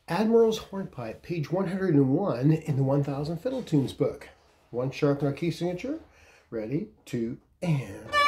Admiral's Hornpipe, page 101 in the 1000 Fiddle Tunes book. One sharp note key signature. Ready, two, and...